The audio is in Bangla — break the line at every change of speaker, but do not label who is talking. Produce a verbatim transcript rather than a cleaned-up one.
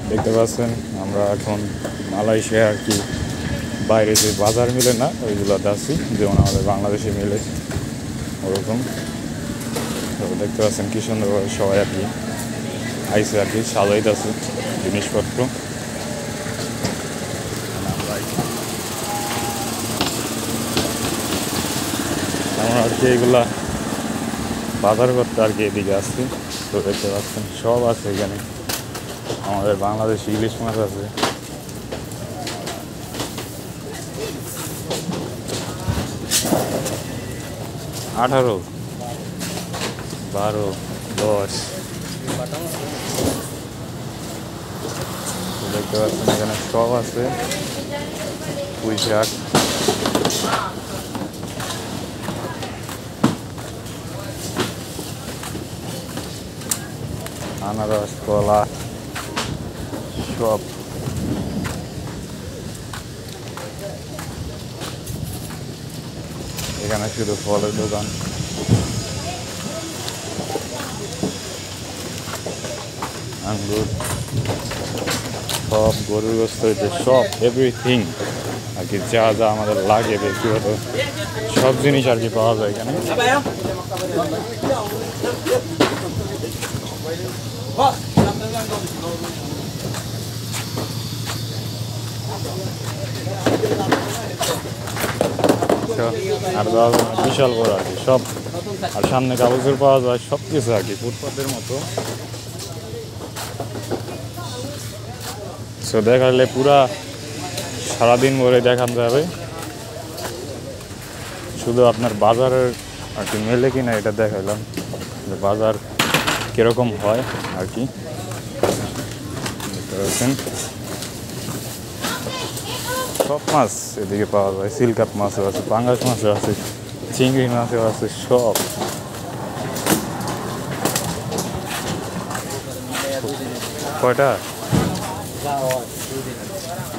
দেখতে পাচ্ছেন আমরা এখন মালয়েশিয়া আর কি বাইরে যে বাজার মিলে না ওইগুলোতে আছি, যেমন আমাদের বাংলাদেশে মিলে ওরকম। তো দেখতে পাচ্ছেন কি সুন্দরভাবে সবাই আর কি আইসে আর কি সাজাইতেছে জিনিসপত্র। আমরা আর কি এইগুলা বাজার করতে আর কি এদিকে আসছি। তো দেখতে পাচ্ছেন সব আছে এখানে, আমাদের বাংলাদেশি ইলিশ মাছ আছে, আঠারো বারো দশ। দেখতে পাচ্ছেন এখানে সব আছে, পুঁই শাক, আনারস, কলা সব। এখানে শুধু ফলের দোকান, আঙ্গুর, সব গরুর গোস্ত হইতে সব এভরিথিং আর কি, যা যা আমাদের লাগে ব্যক্তিগত সব জিনিস আর কি পাওয়া যায় এখানে। আর বিশাল বড় আর কি সব, আর সামনে কাগজের পাওয়া যায় সব কিছু আর কি ফুটপাতের মতো। সো দেখালে পুরা সারাদিন ভরে দেখান যাবে, শুধু আপনার বাজারের আর কি মেলে কিনা এটা দেখাইলাম যে বাজার কিরকম হয় আর কি। দেখতে পাচ্ছেন সব মাছ এদিকে পাওয়া যায়, সিলকাপ মাছও আছে, পাঙ্গাস মাছও আছে, চিংড়ি মাছও আছে সব। কয়টা